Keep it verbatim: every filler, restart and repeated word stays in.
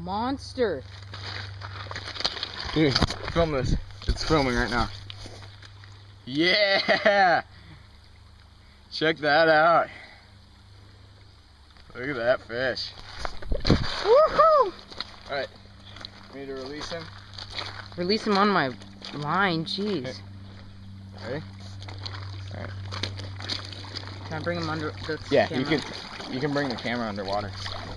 monster. Here, film this. It's filming right now. Yeah! Check that out. Look at that fish. Woohoo! Alright, need to release him. Release him on my line, jeez. Okay. Ready? Alright. Can I bring him under the Yeah, camera? you can you can bring the camera underwater.